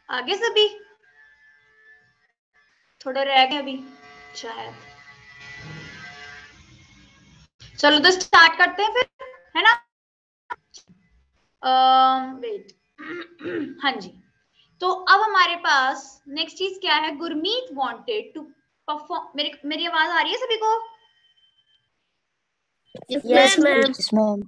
आगे सभी थोड़ा रह गया अभी शायद। चलो तो स्टार्ट करते हैं फिर, है ना। वेट हाँ जी, तो अब हमारे पास नेक्स्ट चीज क्या है। Gurmeet wanted to perform. मेरी आवाज आ रही है सभी को? Yes ma'am.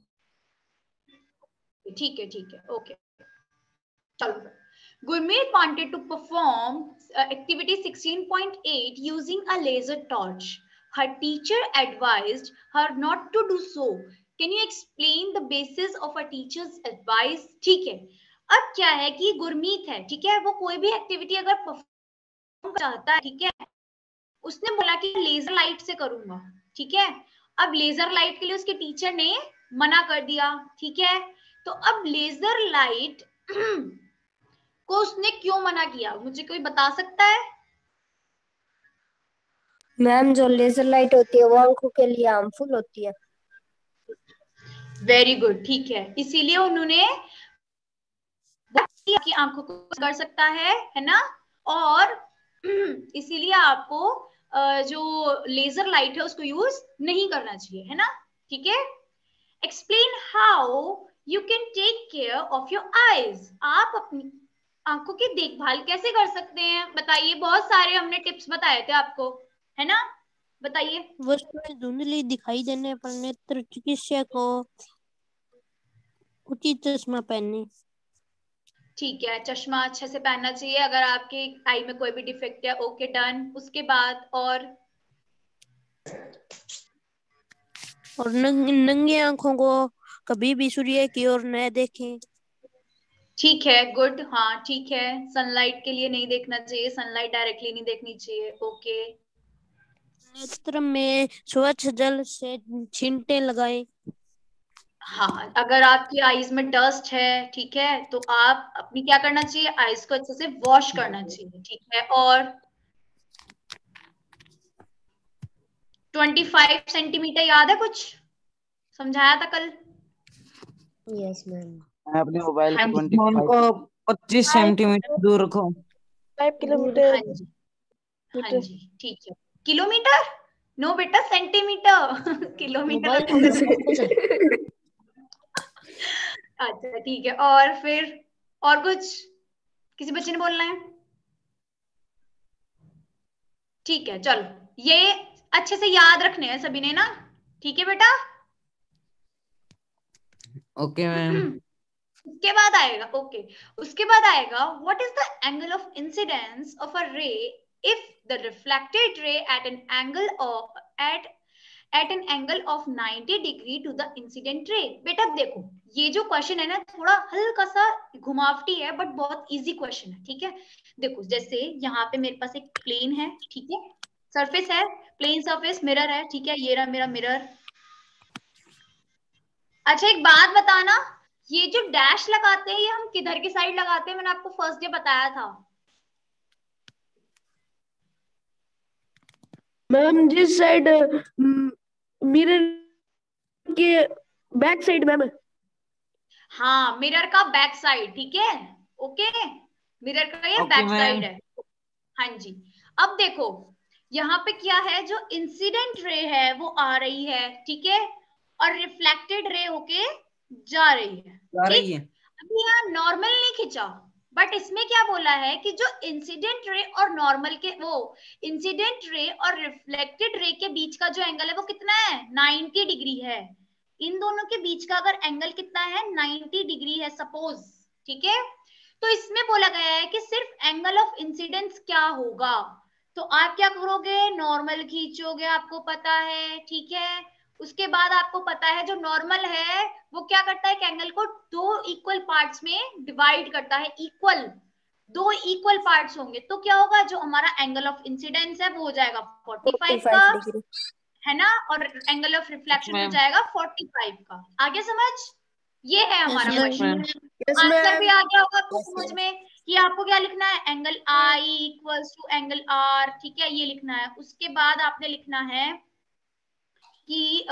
ठीक है ओके चलो। Gurmeet wanted to perform activity 16.8 using a laser torch. Her teacher advised her not to do so. Can you explain the basis of a teacher's advice? ठीक है, अब क्या है कि गुरमीत है, ठीक है, वो कोई भी एक्टिविटी अगर परफॉर्म चाहता है, ठीक है, उसने बोला कि लेजर लाइट से करूंगा, ठीक है। अब लेजर लाइट के लिए उसके टीचर ने मना कर दिया, ठीक है। तो अब लेजर लाइट को उसने क्यों मना किया, मुझे कोई बता सकता है? मैम जो लेजर लाइट होती है वो आंखों के लिए हार्मफुल होती है। वेरी गुड, ठीक है, इसीलिए उन्होंने कि आंखों को कर सकता है ना। और इसीलिए आपको जो लेजर लाइट है उसको यूज नहीं करना चाहिए, है ना, ठीक है। Explain how you can take care of your eyes. आप अपनी आंखों की देखभाल कैसे कर सकते हैं, बताइए। बहुत सारे हमने टिप्स बताए थे आपको, है ना, बताइए। वस्तुएं धुंधली दिखाई देने पर नेत्र चिकित्सक को उचित चश्मा पहनने। ठीक है, चश्मा अच्छे से पहनना चाहिए अगर आपके आई में कोई भी डिफेक्ट है। Okay done. उसके बाद और नंगी आंखों को कभी भी सूर्य की ओर न देखें। ठीक है, गुड, हाँ ठीक है, सनलाइट के लिए नहीं देखना चाहिए, सनलाइट डायरेक्टली नहीं देखनी चाहिए। ओके। नेत्र में स्वच्छ जल से छींटे लगाएं। हाँ, अगर आपकी आईज में डस्ट है, ठीक है, तो आप अपनी क्या करना चाहिए, आईज को अच्छे से वॉश करना चाहिए, ठीक है। और 25 सेंटीमीटर याद है, कुछ समझाया था कल? Yes ma'am. अपने मोबाइल हाँ को जी, 25 सेंटीमीटर दूर रखो। 5 किलोमीटर। हाँ जी, हाँ जी, ठीक है। किलोमीटर? नो बेटा, सेंटीमीटर किलोमीटर रखोगे। अच्छा ठीक है, और फिर और कुछ किसी बच्चे ने बोलना है? ठीक है, चलो ये अच्छे से याद रखने हैं सभी ने ना, ठीक है बेटा। Okay ma'am. उसके बाद आएगा, ओके, उसके बाद आएगा what is the angle of incidence of a ray if the reflected ray at an angle of at an angle of 90 degree to the incident ray. बेटा देखो, ये जो क्वेश्चन है ना, थोड़ा हल्का सा घुमावटी है बट बहुत इजी क्वेश्चन है, ठीक है। देखो जैसे यहाँ पे मेरे पास एक प्लेन है, ठीक है, सरफेस है, प्लेन सरफेस, मिरर है, ठीक है, ये रहा मेरा मिरर। अच्छा एक बात बताना, ये जो डैश लगाते हैं ये हम किधर की साइड लगाते हैं? मैंने आपको फर्स्ट डे बताया था। मैम जिस साइड मिरर के बैक साइड मैम। हाँ, मिरर का बैक साइड, ठीक है, ओके, मिरर का ये ओके बैक मैम। साइड है। हाँ जी। अब देखो यहाँ पे क्या है, जो इंसिडेंट रे है वो आ रही है, ठीक है, और रिफ्लेक्टेड रे होके जा रही है, जा रही ठीक। है। अभी यहाँ नॉर्मल नहीं खींचा, बट इसमें क्या बोला है कि जो इंसिडेंट रे और नॉर्मल के वो इंसिडेंट रे और रिफ्लेक्टेड रे के बीच का जो एंगल है वो कितना है, 90 डिग्री है। इन दोनों के बीच का अगर एंगल कितना है, 90 डिग्री है सपोज, ठीक है। तो इसमें बोला गया है कि सिर्फ एंगल ऑफ इंसिडेंस क्या होगा। तो आप क्या करोगे, नॉर्मल खींचोगे, आपको पता है, ठीक है। उसके बाद आपको पता है जो नॉर्मल है वो क्या करता है, एक एंगल को दो इक्वल पार्ट्स में डिवाइड करता है, इक्वल, दो इक्वल पार्ट्स होंगे तो क्या होगा, जो हमारा एंगल ऑफ इंसिडेंस है वो हो जाएगा 45 का, 45 डिग्री। है ना, और एंगल ऑफ रिफ्लेक्शन हो मैम। जाएगा 45 का। आगे समझ, ये है यस हमारा yes question. Ma'am. Yes answer भी मैम। आ गया होगा आपको यस समझ यस। में कि आपको क्या लिखना है, angle I equals to angle R, ठीक है, ये लिखना है। उसके बाद आपने लिखना है कि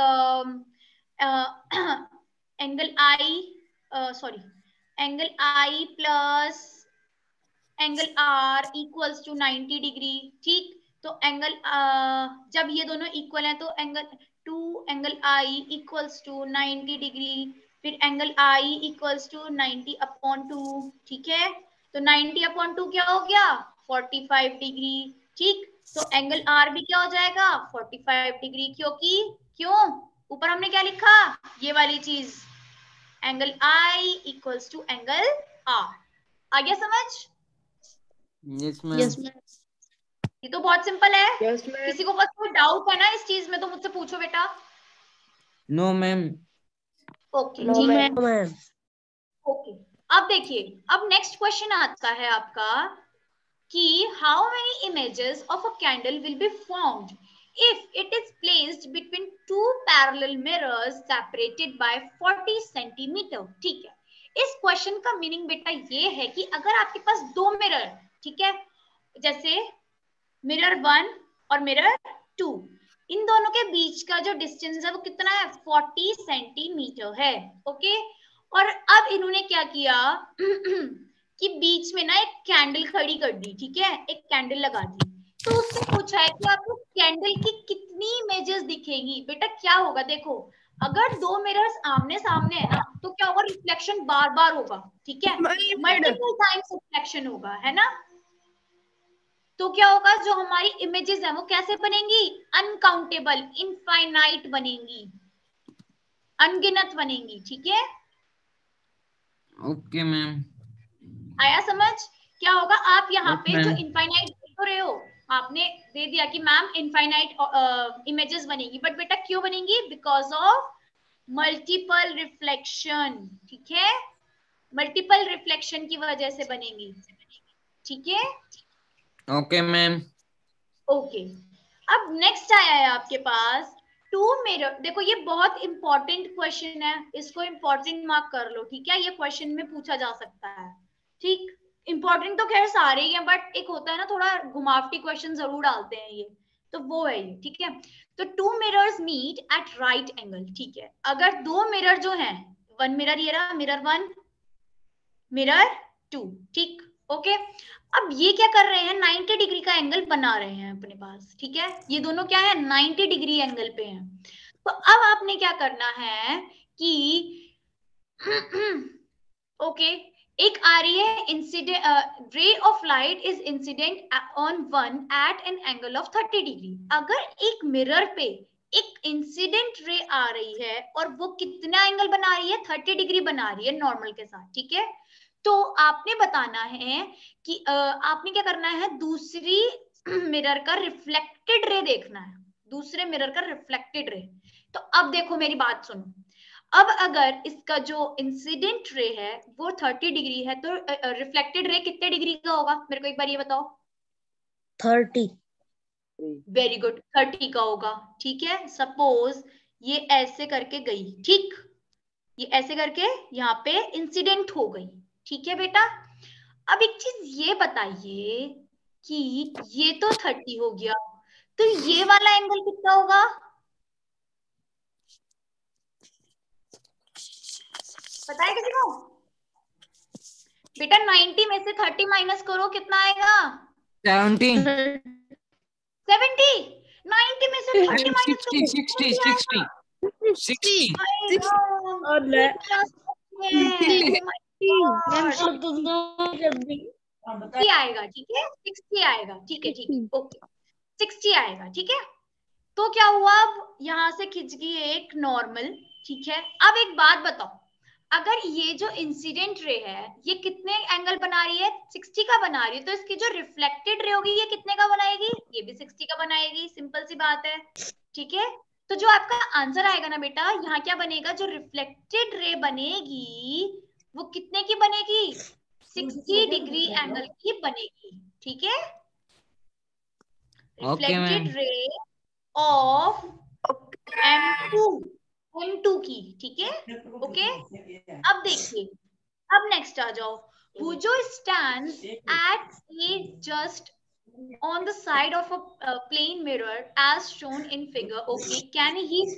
angle I, sorry, angle I plus angle R equals to 90 degree, ठीक। तो एंगल जब ये दोनों इक्वल हैं तो angle I equals to 90 degree, फिर एंगल आई इक्वल्स टू 90/2, ठीक है। तो 90/2 क्या हो गया 45 डिग्री, ठीक। तो एंगल आर भी क्या हो जाएगा 45 डिग्री, क्योंकि क्यों ऊपर हमने क्या लिखा ये वाली चीज, angle I equals to angle R. आ गया समझ? Yes ma'am. Yes ma'am. ये तो बहुत सिंपल है। Yes ma'am. किसी को बस कोई डाउट है ना इस चीज में तो मुझसे पूछो बेटा। No ma'am. ओके नो जी ठीक है। मैम। मैम। ओके अब देखिए, अब नेक्स्ट क्वेश्चन आता है आपका कि how many images of a candle will be formed if it is placed between two parallel mirrors separated by 40 centimetre. ठीक है, इस क्वेश्चन का मीनिंग बेटा ये है कि अगर आपके पास दो मिरर, ठीक है, जैसे मिरर 1 और मिरर 2, इन दोनों के बीच का जो डिस्टेंस है वो कितना है 40 सेंटीमीटर है। ओके, और अब इन्होंने क्या किया कि बीच में ना एक कैंडल खड़ी कर दी, ठीक है, एक कैंडल लगा दी। तो उससे पूछा है कि आपको कैंडल की कितनी इमेजेस दिखेगी। बेटा क्या होगा, देखो अगर दो मिरर्स आमने सामने है ना तो क्या होगा, रिफ्लेक्शन बार बार होगा, ठीक है, मल्टीपल टाइम्स रिफ्लेक्शन होगा, है ना। तो क्या होगा, जो हमारी इमेजेस हैं वो कैसे बनेंगी, अनकाउंटेबल, इनफाइनाइट बनेंगी, अनगिनत बनेंगी, ठीक है। Okay ma'am. आया समझ? क्या होगा, आप यहाँ यस पे जो मैम। इनफाइनाइट देख रहे हो, आपने दे दिया कि मैम इनफाइनाइट इमेजेस बनेगी, बट बेटा क्यों बनेंगी, बिकॉज ऑफ मल्टीपल रिफ्लेक्शन, ठीक है, मल्टीपल रिफ्लेक्शन की वजह से बनेंगी, ठीक है। Okay ma'am. ओके, अब नेक्स्ट आया है आपके पास टू मिरर। देखो ये बहुत इंपॉर्टेंट क्वेश्चन है, इसको इंपॉर्टेंट मार्क कर लो, ठीक है, ये क्वेश्चन में पूछा जा सकता है, ठीक। इंपॉर्टेंट तो खैर सारे ही हैं, बट एक होता है ना थोड़ा घुमावटी क्वेश्चन जरूर डालते हैं ये, तो वो है ये, ठीक है। तो two mirrors meet at right angle, ठीक है, अगर दो मिरर जो हैं, वन मिरर ये रहा, मिरर 1 मिरर 2, ठीक, ओके। अब ये क्या कर रहे हैं, 90 डिग्री का एंगल बना रहे हैं अपने पास, ठीक है, ये दोनों क्या है 90 डिग्री एंगल पे हैं। तो अब आपने क्या करना है कि ओके, एक आ रही है incident ray of light is incident on one at an angle of 30 degree. अगर एक मिरर पे एक इंसिडेंट रे आ रही है और वो कितना एंगल बना रही है 30 डिग्री बना रही है नॉर्मल के साथ, ठीक है। तो आपने बताना है कि आपने क्या करना है, दूसरी मिरर का रिफ्लेक्टेड रे देखना है, दूसरे मिरर का रिफ्लेक्टेड रे। तो अब देखो मेरी बात सुनो, अब अगर इसका जो इंसिडेंट रे है वो 30 डिग्री है तो रिफ्लेक्टेड रे कितने डिग्री का होगा, मेरे को एक बार ये बताओ। 30। वेरी गुड, 30 का होगा, ठीक है। सपोज ये ऐसे करके गई, ठीक, ये ऐसे करके यहाँ पे इंसिडेंट हो गई, ठीक है बेटा। अब एक चीज ये बताइए कि ये तो 30 हो गया, तो ये वाला एंगल कितना होगा, पता है किसी को? बेटा 90 में से 30 माइनस करो, कितना आएगा 70। 70। 90 में से 30 माइनस 60 करो, 60 70 60 आएगा। 60। और ले Oh my God. जल्दी आएगा, ठीक है, 60 आएगा, ठीक है, ठीक है, ओके, 60 आएगा, ठीक है। तो क्या हुआ, अब यहां से खिंच गई एक नॉर्मल, ठीक है। अब एक बात बताओ, अगर ये जो इंसिडेंट रे है ये कितने एंगल बना रही है 60 का बना रही है, तो इसकी जो रिफ्लेक्टेड रे होगी ये कितने का बनाएगी, ये भी 60 का बनाएगी, सिंपल सी बात है, ठीक है। तो जो आपका आंसर आएगा ना बेटा, यहाँ क्या बनेगा, जो रिफ्लेक्टेड रे बनेगी वो कितने की बनेगी, 60 डिग्री एंगल की बनेगी, ठीक है। Okay ma'am. Reflected ray of M2 की, ठीक है, ओके। अब देखिए, अब नेक्स्ट आ जाओ, Pujo stands at a just on the side of a plane mirror as shown in figure. Okay, can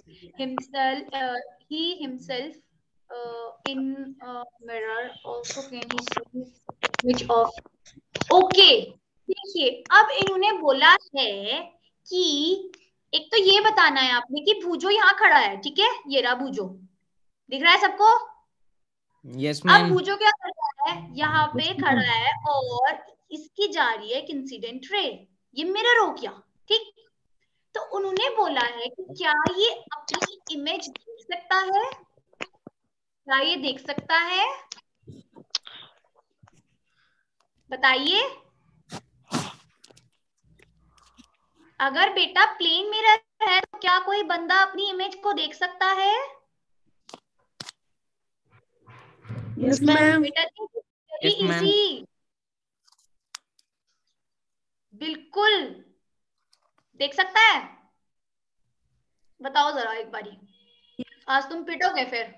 he himself in mirror also can he see which of okay, देखिए अब इन्होंने बोला है कि एक तो ये बताना है आपने कि भूजो यहाँ खड़ा है, ठीक है, ये रहा भूजो, दिख रहा है सबको। यस अब मैम। भूजो क्या कर रहा है, यहाँ पे खड़ा है और इसकी जा रही है एक इंसिडेंट रे, ये मिरर हो गया, ठीक। तो उन्होंने बोला है कि क्या ये अपनी इमेज देख सकता है, क्या ये देख सकता है, बताइए। अगर बेटा प्लेन मिरर है तो क्या कोई बंदा अपनी इमेज को देख सकता है? Yes ma'am. बेटा यस मैम। इजी, बिल्कुल देख सकता है। बताओ जरा एक बारी, आज तुम पिटोगे फिर।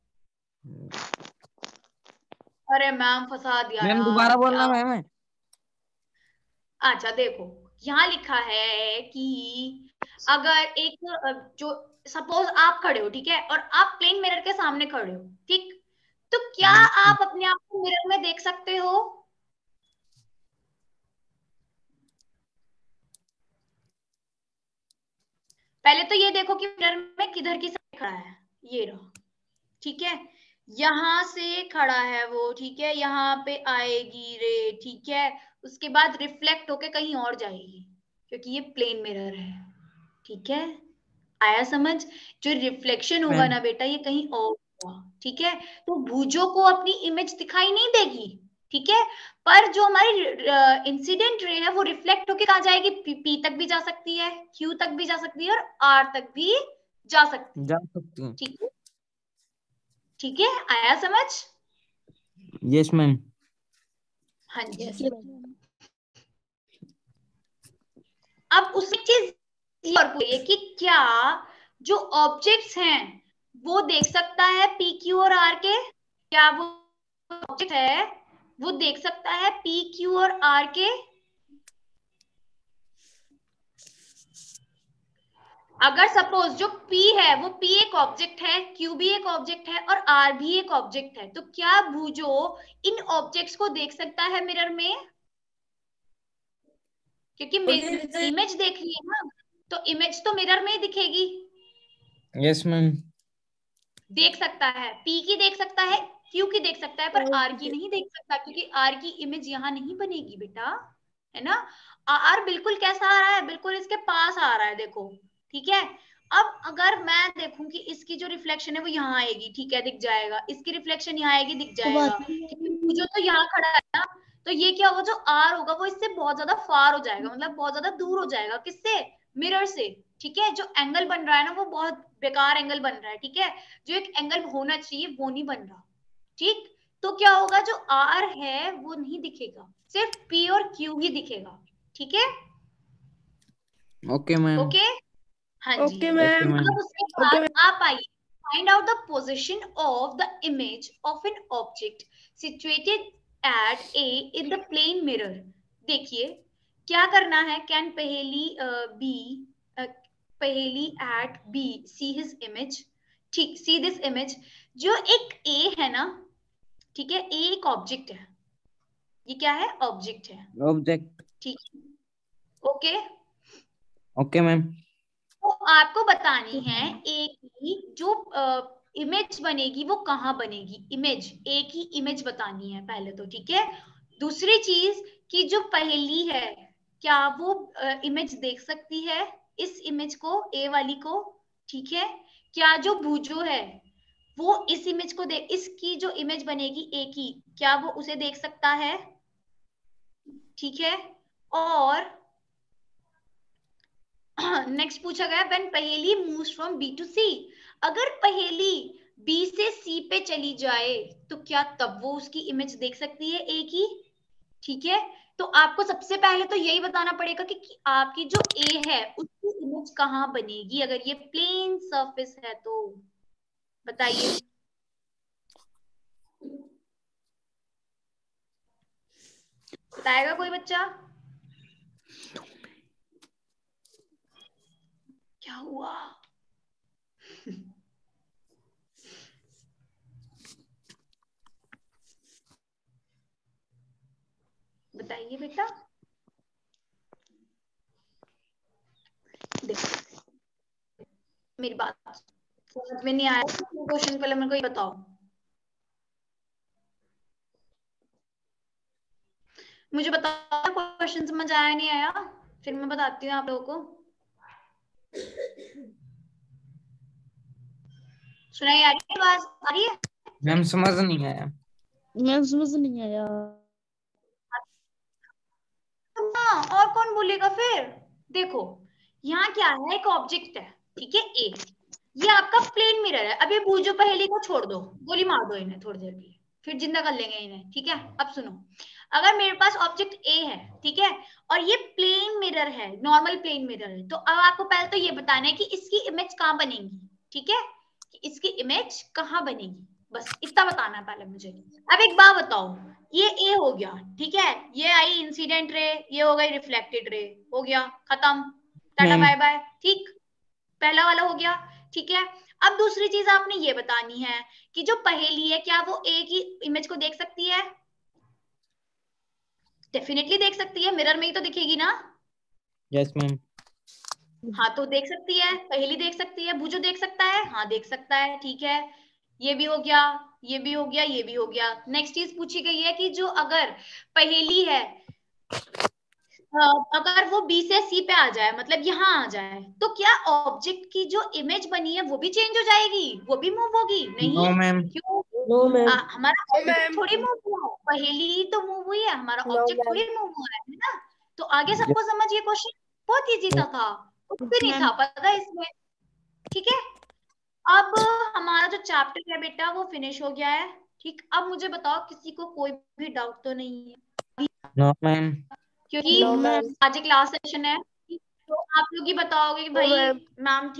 अरे मैम फंसा दिया मैम यार, दोबारा क्या। बोलना मैम। अच्छा देखो, यहाँ लिखा है कि अगर एक जो सपोज आप खड़े हो, ठीक है, और आप प्लेन मिरर के सामने खड़े हो, ठीक, तो क्या आप अपने आप को मिरर में देख सकते हो? पहले तो ये देखो कि मिरर में किधर की साइड खड़ा है, ये रहा, ठीक है, यहां से खड़ा है वो, ठीक है, यहाँ पे आएगी रे, ठीक है, उसके बाद रिफ्लेक्ट होके कहीं और जाएगी क्योंकि ये प्लेन मिरर है, ठीक है, आया समझ। जो रिफ्लेक्शन होगा मैम ना बेटा ये कहीं और होगा, ठीक है, तो भुजों को अपनी इमेज दिखाई नहीं देगी, ठीक है, पर जो हमारी इंसिडेंट रे है वो रिफ्लेक्ट होके कहाँ जाएगी, पी तक भी जा सकती है, क्यू तक भी जा सकती है और आर तक भी जा सकती है, जा सकती हूँ। ठीक है, ठीक है, आया समझ। Yes ma'am. हाँ जी। Yes ma'am. अब उसी चीज ये और पूछिए कि क्या जो ऑब्जेक्ट्स हैं वो देख सकता है पी क्यू और आर के, क्या वो ऑब्जेक्ट है वो देख सकता है पी क्यू और आर के? अगर सपोज जो P है वो P एक ऑब्जेक्ट है, Q भी एक ऑब्जेक्ट है और R भी एक ऑब्जेक्ट है, तो क्या भूजो इन ऑब्जेक्ट्स को देख सकता है मिरर में? क्योंकि इमेज देख रही है ना, तो इमेज तो मिरर में ही दिखेगी। Yes ma'am. देख सकता है, P की देख सकता है, Q की देख सकता है, पर R की नहीं देख सकता क्योंकि R की इमेज यहाँ नहीं बनेगी बेटा, है ना। R बिल्कुल कैसा आ रहा है, बिल्कुल इसके पास आ रहा है, देखो, ठीक है। अब अगर मैं देखूं कि इसकी जो रिफ्लेक्शन है वो यहाँ आएगी, ठीक है, दिख जाएगा, इसकी रिफ्लेक्शन यहाँ आएगी, दिख जाएगा, ठीक है, जो तो यहाँ खड़ा है ना, तो ये क्या होगा, जो R होगा वो इससे बहुत ज्यादा फार हो जाएगा, मतलब बहुत ज्यादा दूर हो जाएगा, किससे, मिरर से, ठीक है, जो एंगल बन रहा है ना वो बहुत बेकार एंगल बन रहा है, ठीक है, जो एक एंगल होना चाहिए वो नहीं बन रहा, ठीक। तो क्या होगा, जो आर है वो नहीं दिखेगा, सिर्फ पी और क्यू ही दिखेगा, ठीक है, ओके मैम। ओके, हाँ जी। Okay okay ma'am. अब मैम। उसके ओके बाद आप आइए, find out the position of the image of an object situated at A in the plane mirror. देखिए क्या करना है, can Paheli B, Paheli at B see his image, ठीक, सी दिस इमेज, जो एक ए है ना, ठीक है, ए एक ऑब्जेक्ट है, ये क्या है, ऑब्जेक्ट है, ऑब्जेक्ट। ठीक, ओके। Okay ma'am. तो आपको बतानी है ए की जो इमेज बनेगी वो कहाँ बनेगी, इमेज, ए की इमेज बतानी है पहले तो, ठीक है। दूसरी चीज कि जो पहेली है क्या वो इमेज देख सकती है इस इमेज को, ए वाली को, ठीक है, क्या जो भूजो है वो इस इमेज को देख, इसकी जो इमेज बनेगी ए की, क्या वो उसे देख सकता है, ठीक है। और नेक्स्ट पूछा गया when Paheli moves from B to C, अगर पहेली बी से सी पे चली जाए तो क्या तब वो उसकी इमेज देख सकती है ए की, ठीक है। तो आपको सबसे पहले तो यही बताना पड़ेगा कि आपकी जो ए है उसकी इमेज कहाँ बनेगी अगर ये प्लेन सरफेस है तो, बताइए। बताएगा कोई बच्चा? क्या हुआ? बताइए। मेरी बात समझ में नहीं आया क्वेश्चन, पहले मेरे को ये बताओ। मुझे बताओ क्वेश्चन समझ आया नहीं आया, फिर मैं बताती हूँ आप लोगों को। सुनाई आ रही है, आवाज आ रही है? मैम समझ नहीं आया। मैम समझ नहीं आया। हाँ, और कौन बोलेगा फिर? देखो यहाँ क्या है, एक ऑब्जेक्ट है, ठीक है, ए, ये आपका प्लेन मिरर है। अब ये बूझो पहेली को छोड़ दो, गोली मार दो इन्हें थोड़ी देर के लिए, फिर जिंदा कर लेंगे इन्हें, ठीक है। अब सुनो, अगर मेरे पास ऑब्जेक्ट ए है, ठीक है, और ये प्लेन मिरर है, नॉर्मल प्लेन मिरर है, तो अब आपको पहले तो ये बताना है कि इसकी इमेज कहाँ बनेगी, ठीक है, कि इसकी इमेज कहाँ बनेगी, बस इतना बताना है पहले मुझे। अब एक बात बताओ, ये ए हो गया, ठीक है, ये आई इंसिडेंट रे, ये हो गई रिफ्लेक्टेड रे, हो गया खत्म, टाटा मैम बाय बाय, ठीक, पहला वाला हो गया, ठीक है। अब दूसरी चीज आपने ये बतानी है कि जो पहेली है क्या वो ए की इमेज को देख सकती है? डेफिनेटली देख सकती है, मिरर में ही तो दिखेगी ना। Yes ma'am. हाँ तो देख सकती है, पहेली देख सकती है, भूजो देख सकता है, हाँ देख सकता है, ठीक है, ये भी हो गया, ये भी हो गया, ये भी हो गया। नेक्स्ट चीज पूछी गई है कि जो अगर पहेली है, अगर वो बी से सी पे आ जाए, मतलब यहाँ आ जाए, तो क्या ऑब्जेक्ट की जो इमेज बनी है वो भी चेंज हो जाएगी, वो भी मूव होगी? नहीं। No ma'am. क्यों? No ma'am. हमारा ऑब्जेक्ट थोड़ी मूव हुआ है, पहेली ही तो मूव हुई है, हमारा नो ऑब्जेक्ट मैम। थोड़ी मूव हुआ है ना। तो आगे सबको समझ, ये क्वेश्चन बहुत इजी था, कुछ भी नहीं था पता इसमें, ठीक है। अब हमारा जो चैप्टर है बेटा वो फिनिश हो गया है, ठीक। अब मुझे बताओ किसी को कोई भी डाउट तो नहीं है? No ma'am. क्योंकि नो मैम। आज क्लास सेशन है, तो आप लोग ही बताओगे कि नो भाई मैम। मैम